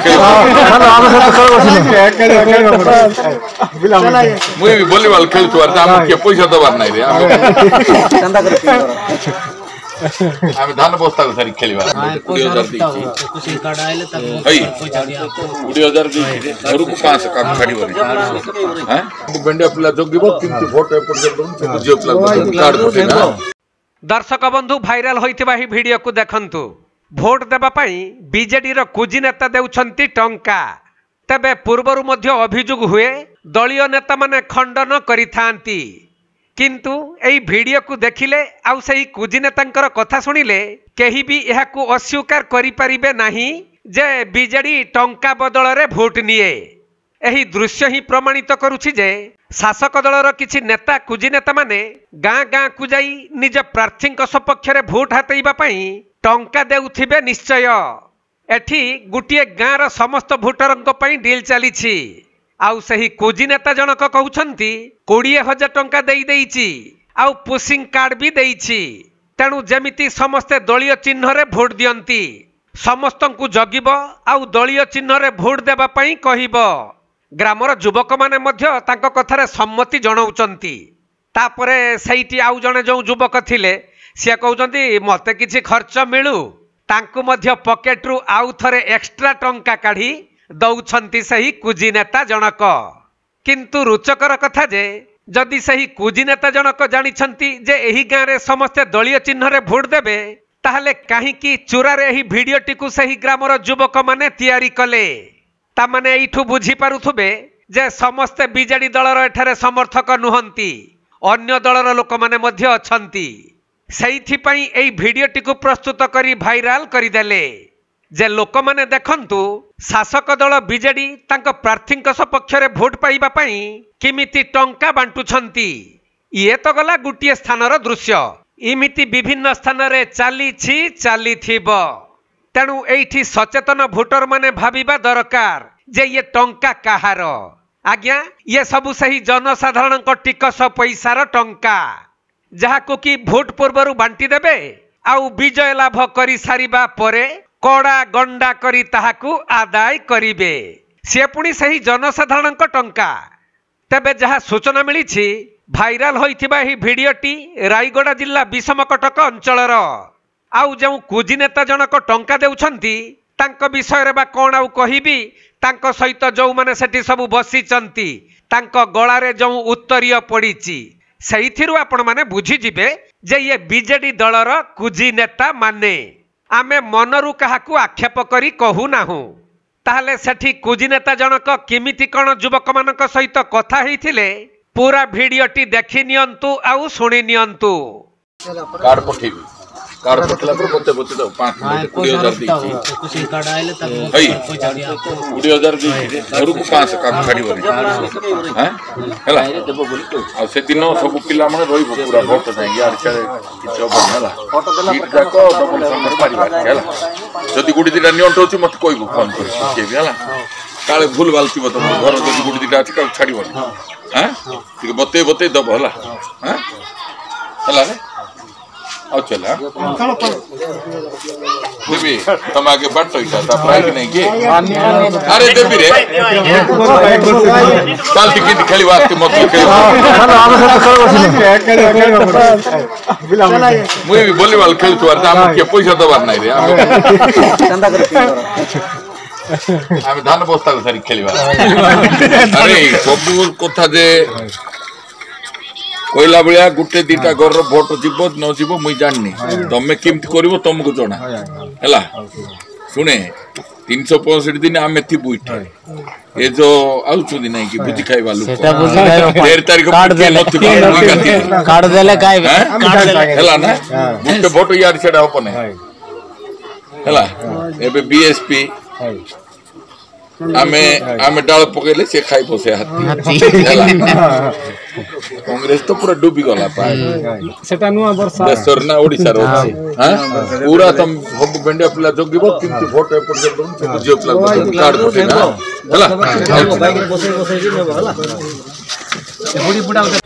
मुझे भी वॉलीबॉल खेलुछु के पैसा दबार नहीं रे आमे धान बस्ता को सारी खेलिबा 20000 घर को 5 काम छाड़ी बरी हैं बेंडिया पिला जोगिबो किंतु भोट एपट जो कार्ड पठेना। दर्शक बंधु भाइराल होइतिबा ही वीडियो को देखंतु। भोट देबा पई बीजेडी रो कुजी नेता देउछंती टंका। तबे पूर्वरु मध्य अभियोग हुए दलीय नेता माने खंडन करिथांती, किंतु एई वीडियो को देखिले आउ सही कुजी नेतांकर कथा सुनिले केही भी एहाकू अस्वीकार करि परिबे नाही जे बीजेडी टंका बदल रे भोट निये। एही दृश्य ही प्रमाणित करुछि जे शासक दलर किछि नेता कुजी नेता माने गाँ गाँ को जाई निज प्रार्थी सपक्ष रे भोट हातेइबा पई टंका देउथिबे निश्चय। एठी गुटिए गाँर समस्त भोटरंक पई डील चलीछि। आउ सही कुजी नेता जनक कहउछंती 20,000 टंका देई देइछि आउ पुशिंग कार्ड भी देइछि। तेणु जेमिति समस्ते दलीय चिन्ह रे भोट दियंती, समस्तंकु जगिब आउ दलीय चिन्ह रे भोट देबा पई कहिब। ग्रामर युवक माने मध्य तांको कथारे सम्मति जणाउचंती। तापरे सहीटी आउ जणे जो युवक थिले से कहउचंती मते किछि खर्च मिलु, तांकु मध्य पॉकेट रु आउ थरे एक्स्ट्रा टंका काढी दौछंती सही कुजी नेता जनक। किंतु रुचकर कथा जे जदि सही कुजी नेता जनक जानिछंती जे एही गाँ रे समस्ते दलीय चिन्ह रे भोट देबे, ताहले काहींकी चुरा रे एही वीडियोटी को सही ग्रामर युवक माने तैयारी कले। ता माने एठू बुझी पारुथुबे जे समस्ते बीजेडी दलर एठारे समर्थक नुहंती, अन्य दलर लोक माने मध्य अछंती। सेइथि पई एई वीडियोटी को प्रस्तुत करी भाइराल करिदेले जे लोक माने देखंतु शासक दल बीजेडी तांको प्रार्थी सपक्ष रे भोट पाइबा पई किमिति टंका बांटुछंती। ये तो गला गुटिए स्थानर दृश्य, इमिति विभिन्न स्थान रे चालिथिबो। तेणु एठी सचेतन भोटर माने भाबिबा दरकार जे ये टंका काहार। आज्ञा ये सबु सही जनसाधारण टिकस पैसार टंका, जहाको कि भोट पूर्वरु बांटी देबे आउ विजय लाभ करी सारिबा परे कड़ा गंडा करी ताहाकू आदाय करिबे। से पुणी सही जनसाधारण टंका। तेबे जहा सूचना मिली भाइराल होइथिबा ही वीडियोटी रायगड़ा जिला विषमकटक अंचलर। आउ जो कुजी नेता जनक टंका देउछंती तांको विषय रे बा कोन आउ कहिबी। तांको सहित जो माने सेठी सबु बसिचंती तांको गळारे जो उत्तरीय पड़ीची सेइथिरु आपण माने बुझी जिबे जे ये बीजेडी दलर कुजी नेता माने। आमे मनरु काहाकू आक्षेप करी कहू नाहू। ताहले सेठी कुजी नेता जनक किमिति कोन युवक मानक सहित कथा हेइथिले पूरा वीडियोटी देखि नियंतु आउ सुनि नियंतु। कार्ड पठेबी, कार्ड पठला पर बते बते दो 5 मिनट 20000 देछि कुछ कार्ड आइले त 20000 देछि घर को 5 काम छाडी बरी हैं हला आ से दिन सब पिला माने रहिबो पूरा भोट जाय यार छे किछ बनला फोटो देला जाको डबल संबर मारिबा हला। जदि गुडी दिटा नियंट होछि मत कोइबो फोन कर के भी हला काले भूल बालतिबो त घर जदि गुडी दिटा अछि का छाडी बरी हैं ठीक बते बते दब हला हैं हला रे चला देवी तुम आगे बढ़ तो प्राइज नहीं के अरे देवी रे चल टिकट खेली बात मत मुझे भी वॉलीबॉल खेलुछु के पैसा दबार नहीं रे आमे धान बस्ता को सारी खेलिबा। अरे सब कथा जे कहला भाया गोटे दीटा घर भोट जीव न जीव मुई जाननी तमें केमती कर तुमको जना है शुणे 365 दिन आम थी ये जो आउछ ना कि बुझी खाइबा लोक 13 तारीख है ना गोटे भोट यार से हम है एबे बीएसपी आमे आमे डाल पकेले से खाई बसे हाथी कांग्रेस तो पूरा डूबी गला पाए सेटा नुआ वर्षा देशर ना ओडिसा रो छी हां पूरा तुम सब बेंडिया पिला जोगिबो किंतु भोट एपट से बुझियो पिला कार्ड पठे ना हला बाइक बसे बसे जी नेबो हला बुढ़ी बुढ़ा